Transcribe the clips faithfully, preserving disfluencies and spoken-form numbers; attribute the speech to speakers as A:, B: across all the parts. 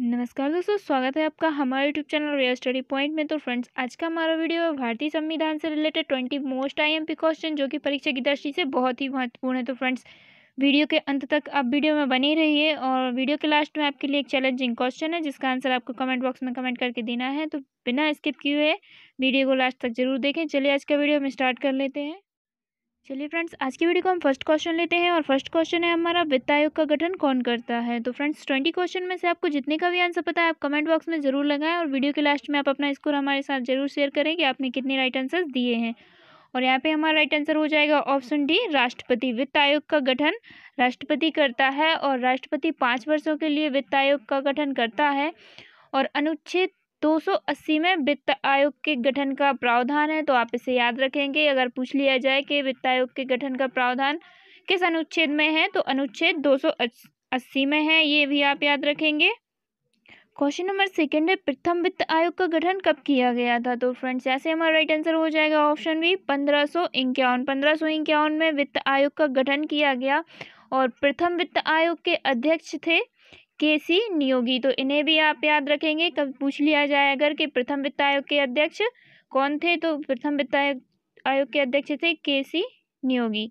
A: नमस्कार दोस्तों, स्वागत है आपका हमारे YouTube channel Real Study Point में। तो फ्रेंड्स, आज का हमारा वीडियो है भारतीय संविधान से related twenty most IMP question, जो कि परीक्षा की दृष्टि से बहुत ही महत्वपूर्ण है। तो फ्रेंड्स, वीडियो के अंत तक आप वीडियो में बने रहिए और वीडियो के लास्ट में आपके लिए एक चैलेंजिंग क्वेश्चन है, जिसका आंसर आपको कमेंट बॉक्स में कमेंट करके देना है। तो बिना स्किप किए हुए वीडियो को लास्ट तक जरूर देखें। चलिए आज का वीडियो हम स्टार्ट कर लेते हैं। चलिए फ्रेंड्स, आज की वीडियो को हम फर्स्ट क्वेश्चन लेते हैं और फर्स्ट क्वेश्चन है हमारा, वित्त आयोग का गठन कौन करता है। तो फ्रेंड्स, ट्वेंटी क्वेश्चन में से आपको जितने का भी आंसर पता है आप कमेंट बॉक्स में जरूर लगाएं और वीडियो के लास्ट में आप अपना स्कोर हमारे साथ जरूर शेयर करें कि आपने कितने राइट आंसर्स दिए हैं। और यहाँ पे हमारा राइट आंसर हो जाएगा ऑप्शन डी, राष्ट्रपति। वित्त आयोग का गठन राष्ट्रपति करता है और राष्ट्रपति पाँच वर्षों के लिए वित्त आयोग का गठन करता है। और अनुच्छेद दो सौ अस्सी में वित्त आयोग के गठन का प्रावधान है, तो आप इसे याद रखेंगे। अगर पूछ लिया जाए कि वित्त आयोग के गठन का प्रावधान किस अनुच्छेद में है, तो अनुच्छेद दो सौ अस्सी में है, ये भी आप याद रखेंगे। क्वेश्चन नंबर सेकंड है, प्रथम वित्त आयोग का गठन कब किया गया था। तो फ्रेंड्स, ऐसे हमारा राइट आंसर हो जाएगा ऑप्शन बी, पंद्रह सौ इक्यावन पंद्रह सौ इक्यावन में वित्त आयोग का गठन किया गया। और प्रथम वित्त आयोग के अध्यक्ष थे के सी नियोगी, तो इन्हें भी आप याद रखेंगे। कब पूछ लिया जाए अगर कि प्रथम वित्त आयोग के अध्यक्ष कौन थे, तो प्रथम वित्त आयोग के अध्यक्ष थे K C Neogy.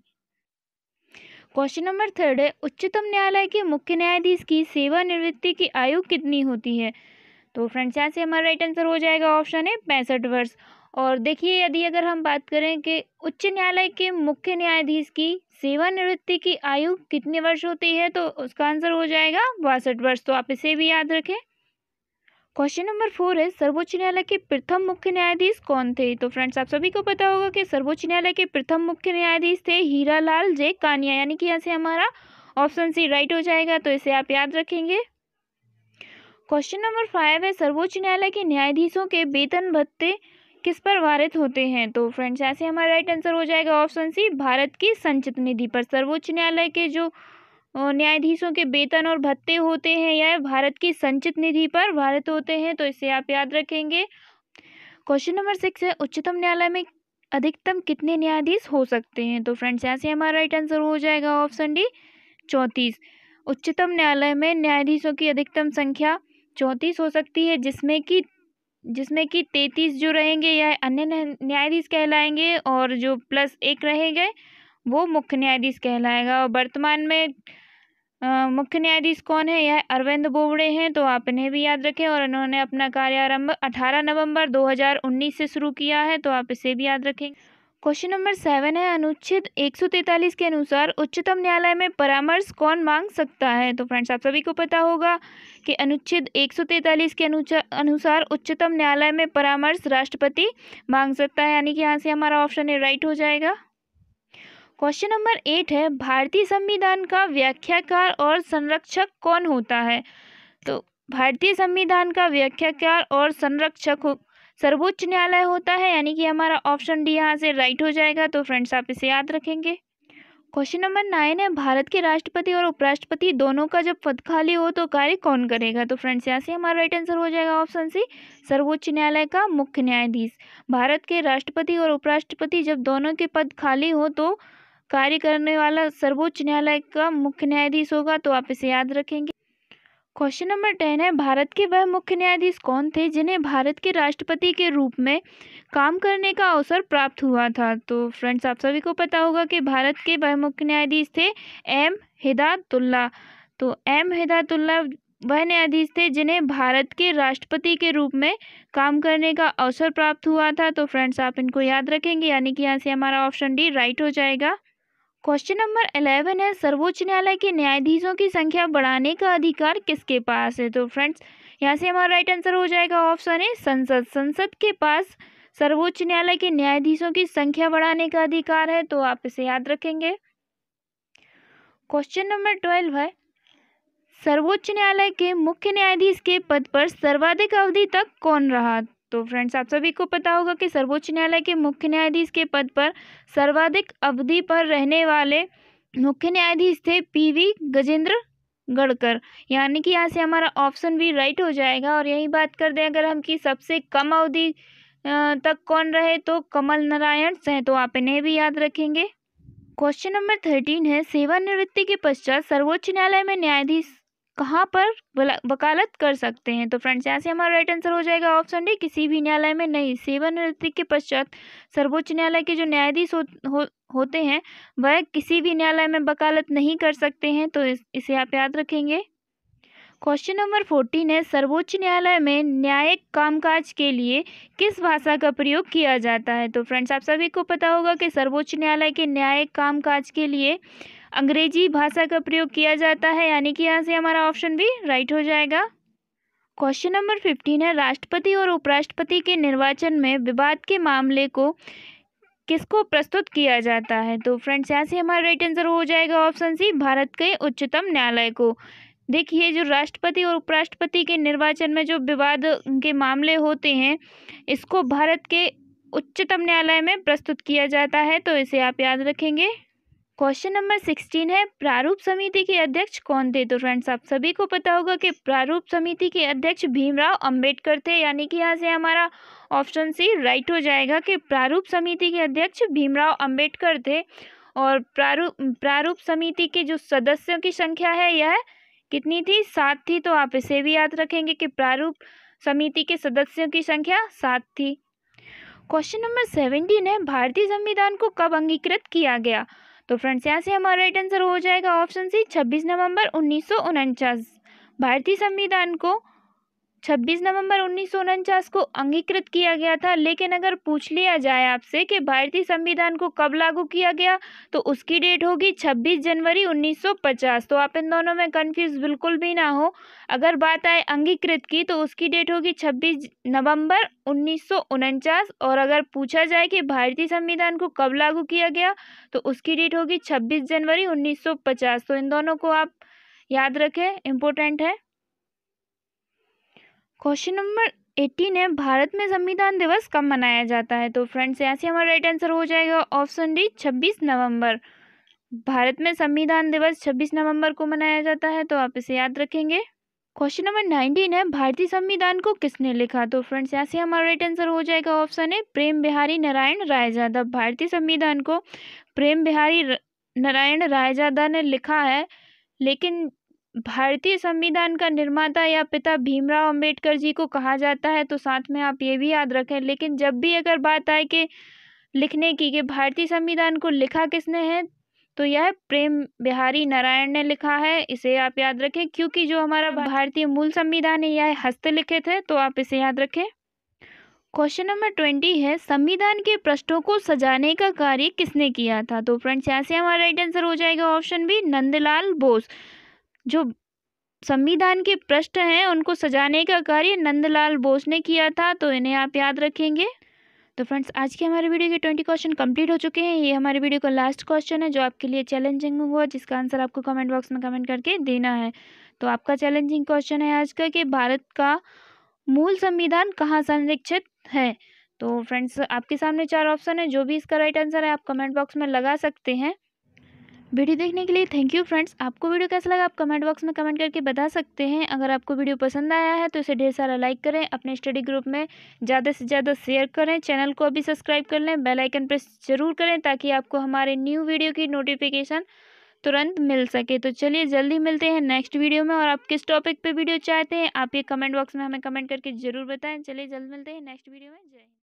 A: Question number third है, उच्चतम न्यायालय के मुख्य न्यायाधीश की सेवानिवृत्ति की आयु कितनी होती है। तो फ्रेंड्स, यहाँ से हमारा राइट आंसर हो जाएगा ऑप्शन है पैंसठ वर्ष। और देखिए, यदि अगर हम बात करें कि उच्च न्यायालय के मुख्य न्यायाधीश की सेवानिवृत्ति की आयु कितने वर्ष होती है, तो उसका आंसर हो जाएगा बासठ वर्ष। तो आप इसे भी याद रखें। क्वेश्चन नंबर फोर है, सर्वोच्च न्यायालय के प्रथम मुख्य न्यायाधीश कौन थे। तो फ्रेंड्स, आप सभी को पता होगा कि सर्वोच्च न्यायालय के प्रथम मुख्य न्यायाधीश थे हीरालाल जे कानिया, यानी कि यहाँ से हमारा ऑप्शन सी राइट हो जाएगा, तो इसे आप याद रखेंगे। क्वेश्चन नंबर फाइव है, सर्वोच्च न्यायालय के न्यायाधीशों के वेतन भत्ते किस पर वारित होते हैं। तो फ्रेंड्स, ऐसे हमारा राइट आंसर हो जाएगा ऑप्शन सी, भारत की संचित निधि पर। सर्वोच्च न्यायालय के जो न्यायाधीशों के वेतन और भत्ते होते हैं, यह भारत की संचित निधि पर वारित होते हैं, तो इसे आप याद रखेंगे। क्वेश्चन नंबर सिक्स है, उच्चतम न्यायालय में अधिकतम कितने न्यायाधीश हो सकते हैं। तो फ्रेंड्स, ऐसे हमारा राइट आंसर हो जाएगा ऑप्शन डी, चौंतीस। उच्चतम न्यायालय में न्यायाधीशों की अधिकतम संख्या चौंतीस हो सकती है, जिसमें कि जिसमें कि तैंतीस जो रहेंगे यह अन्य न्यायाधीश कहलाएंगे और जो प्लस एक रहेंगे वो मुख्य न्यायाधीश कहलाएगा। और वर्तमान में आ, मुख्य न्यायाधीश कौन है, यह अरविंद बोबड़े हैं, तो आप इन्हें भी याद रखें। और इन्होंने अपना कार्यारंभ अठारह नवंबर दो हज़ार उन्नीस से शुरू किया है, तो आप इसे भी याद रखें। क्वेश्चन नंबर सेवन है, अनुच्छेद एक सौ तैंतालीस के अनुसार उच्चतम न्यायालय में परामर्श कौन मांग सकता है। तो फ्रेंड्स, आप सभी को पता होगा कि अनुच्छेद एक सौ तैंतालीस के अनुसार उच्चतम न्यायालय में परामर्श राष्ट्रपति मांग सकता है, यानी कि यहाँ से हमारा ऑप्शन ए राइट हो जाएगा। क्वेश्चन नंबर एट है, भारतीय संविधान का व्याख्याकार और संरक्षक कौन होता है। तो भारतीय संविधान का व्याख्याकार और संरक्षक सर्वोच्च न्यायालय होता है, यानी कि हमारा ऑप्शन डी यहाँ से राइट हो जाएगा। तो फ्रेंड्स, आप इसे याद रखेंगे। क्वेश्चन नंबर नाइन है, भारत के राष्ट्रपति और उपराष्ट्रपति दोनों का जब पद खाली हो तो कार्य कौन करेगा। तो फ्रेंड्स, यहाँ से हमारा राइट आंसर हो जाएगा ऑप्शन सी, सर्वोच्च न्यायालय का मुख्य न्यायाधीश। भारत के राष्ट्रपति और उपराष्ट्रपति जब दोनों के पद खाली हो तो कार्य करने वाला सर्वोच्च न्यायालय का मुख्य न्यायाधीश होगा, तो आप इसे याद रखेंगे। क्वेश्चन नंबर टेन है, भारत के वह मुख्य न्यायाधीश कौन थे जिन्हें भारत के राष्ट्रपति के रूप में काम करने का अवसर प्राप्त हुआ था। तो फ्रेंड्स, आप सभी को पता होगा कि भारत के वह मुख्य न्यायाधीश थे एम हिदायतुल्लाह। तो एम हिदायतुल्लाह वह न्यायाधीश थे जिन्हें भारत के राष्ट्रपति के रूप में काम करने का अवसर प्राप्त हुआ था। तो फ्रेंड्स, आप इनको याद रखेंगे, यानी कि यहाँ से हमारा ऑप्शन डी राइट हो जाएगा। क्वेश्चन नंबर इलेवन है, सर्वोच्च न्यायालय के न्यायाधीशों की संख्या बढ़ाने का अधिकार किसके पास है। तो फ्रेंड्स, यहाँ से हमारा राइट आंसर हो जाएगा ऑप्शन है संसद। संसद के पास सर्वोच्च न्यायालय के न्यायाधीशों की संख्या बढ़ाने का अधिकार है, तो आप इसे याद रखेंगे। क्वेश्चन नंबर ट्वेल्व है, सर्वोच्च न्यायालय के मुख्य न्यायाधीश के पद पर सर्वाधिक अवधि तक कौन रहा। तो फ्रेंड्स, आप सभी को पता होगा कि सर्वोच्च न्यायालय के मुख्य न्यायाधीश के पद पर सर्वाधिक अवधि पर रहने वाले मुख्य न्यायाधीश थे पी वी गजेंद्र गढ़कर, यानी कि यहाँ से हमारा ऑप्शन भी राइट हो जाएगा। और यही बात कर दें अगर हम कि सबसे कम अवधि तक कौन रहे, तो कमल नारायण सिंह, तो आप इन्हें भी याद रखेंगे। क्वेश्चन नंबर थर्टीन है, सेवानिवृत्ति के पश्चात सर्वोच्च न्यायालय में न्यायाधीश कहाँ पर वला- वकालत कर सकते हैं? तो फ्रेंड्स यहाँ से हमारा राइट आंसर हो जाएगा ऑप्शन डी, किसी भी न्यायालय में नहीं। सेवानिवृत्ति के पश्चात सर्वोच्च न्यायालय के जो न्यायाधीश हो, हो, होते हैं वह किसी भी न्यायालय में वकालत नहीं कर सकते हैं, तो इस, इसे आप याद रखेंगे। क्वेश्चन नंबर फोर्टीन है, सर्वोच्च न्यायालय में न्यायिक कामकाज के लिए किस भाषा का प्रयोग किया जाता है? तो फ्रेंड्स आप सभी को पता होगा कि सर्वोच्च न्यायालय के न्यायिक कामकाज के लिए अंग्रेजी भाषा का प्रयोग किया जाता है, यानी कि यहाँ से हमारा ऑप्शन भी राइट हो जाएगा। क्वेश्चन नंबर फिफ्टीन है, राष्ट्रपति और उपराष्ट्रपति के निर्वाचन में विवाद के मामले को किसको प्रस्तुत किया जाता है? तो फ्रेंड्स यहाँ से हमारा राइट आंसर हो जाएगा ऑप्शन सी, भारत के उच्चतम न्यायालय को। देखिए, जो राष्ट्रपति और उपराष्ट्रपति के निर्वाचन में जो विवाद के मामले होते हैं इसको भारत के उच्चतम न्यायालय में प्रस्तुत किया जाता है, तो इसे आप याद रखेंगे। क्वेश्चन नंबर सिक्सटीन है, प्रारूप समिति के अध्यक्ष कौन थे? तो फ्रेंड्स आप सभी को पता होगा कि प्रारूप समिति के अध्यक्ष भीमराव अंबेडकर थे, यानी कि यहाँ से हमारा ऑप्शन सी राइट हो जाएगा कि प्रारूप समिति के अध्यक्ष भीमराव अंबेडकर थे। और प्रारूप प्रारूप समिति के जो सदस्यों की संख्या है यह कितनी थी? सात थी, तो आप इसे भी याद रखेंगे कि प्रारूप समिति के सदस्यों की संख्या सात थी। क्वेश्चन नंबर सेवेंटीन है, भारतीय संविधान को कब अंगीकृत किया गया? तो फ्रेंड्स यहाँ से हमारा राइट आंसर हो जाएगा ऑप्शन सी, छब्बीस नवंबर उन्नीस सौ उनचास। भारतीय संविधान को छब्बीस नवंबर उन्नीस सौ उनचास को अंगीकृत किया गया था। लेकिन अगर पूछ लिया जाए आपसे कि भारतीय संविधान को कब लागू किया गया, तो उसकी डेट होगी छब्बीस जनवरी उन्नीस सौ पचास। तो आप इन दोनों में कंफ्यूज बिल्कुल भी ना हो। अगर बात आए अंगीकृत की तो उसकी डेट होगी छब्बीस नवंबर उन्नीस सौ उनचास, और अगर पूछा जाए कि भारतीय संविधान को कब लागू किया गया तो उसकी डेट होगी छब्बीस जनवरी उन्नीस सौ पचास। तो इन दोनों को आप याद रखें, इम्पोर्टेंट है। क्वेश्चन नंबर एटीन है, भारत में संविधान दिवस कब मनाया जाता है? तो फ्रेंड्स यहाँ से हमारा राइट आंसर हो जाएगा ऑप्शन डी, छब्बीस नवंबर। भारत में संविधान दिवस छब्बीस नवंबर को मनाया जाता है, तो आप इसे याद रखेंगे। क्वेश्चन नंबर नाइनटीन है, भारतीय संविधान को किसने लिखा? तो फ्रेंड्स यहाँ से हमारा राइट आंसर हो जाएगा ऑप्शन है, प्रेम बिहारी नारायण रायजादा। भारतीय संविधान को प्रेम बिहारी नारायण रायजादा ने लिखा है। लेकिन भारतीय संविधान का निर्माता या पिता भीमराव अंबेडकर जी को कहा जाता है, तो साथ में आप ये भी याद रखें। लेकिन जब भी अगर बात आए कि लिखने की कि भारतीय संविधान को लिखा किसने है, तो यह प्रेम बिहारी नारायण ने लिखा है, इसे आप याद रखें। क्योंकि जो हमारा भारतीय मूल संविधान है यह हस्तलिखित है, तो आप इसे याद रखें। क्वेश्चन नंबर ट्वेंटी है, संविधान के पृष्ठों को सजाने का कार्य किसने किया था? तो फ्रेंड्स यहाँ से हमारा राइट आंसर हो जाएगा ऑप्शन बी, नंदलाल बोस। जो संविधान के पृष्ठ हैं उनको सजाने का कार्य नंदलाल बोस ने किया था, तो इन्हें आप याद रखेंगे। तो फ्रेंड्स आज के हमारे वीडियो के ट्वेंटी क्वेश्चन कंप्लीट हो चुके हैं। ये हमारे वीडियो का लास्ट क्वेश्चन है जो आपके लिए चैलेंजिंग हुआ, जिसका आंसर आपको कमेंट बॉक्स में कमेंट करके देना है। तो आपका चैलेंजिंग क्वेश्चन है आज का कि भारत का मूल संविधान कहाँ संरक्षित है? तो फ्रेंड्स आपके सामने चार ऑप्शन है, जो भी इसका राइट आंसर है आप कमेंट बॉक्स में लगा सकते हैं। वीडियो देखने के लिए थैंक यू फ्रेंड्स। आपको वीडियो कैसा लगा आप कमेंट बॉक्स में कमेंट करके बता सकते हैं। अगर आपको वीडियो पसंद आया है तो इसे ढेर सारा लाइक करें, अपने स्टडी ग्रुप में ज़्यादा से ज़्यादा शेयर करें, चैनल को अभी सब्सक्राइब कर लें, बेल आइकन प्रेस जरूर करें ताकि आपको हमारे न्यू वीडियो की नोटिफिकेशन तुरंत मिल सके। तो चलिए जल्दी मिलते हैं नेक्स्ट वीडियो में। और आप किस टॉपिक पर वीडियो चाहते हैं आप ये कमेंट बॉक्स में हमें कमेंट करके ज़रूर बताएँ। चलिए जल्द मिलते हैं नेक्स्ट वीडियो में। जय हिंद।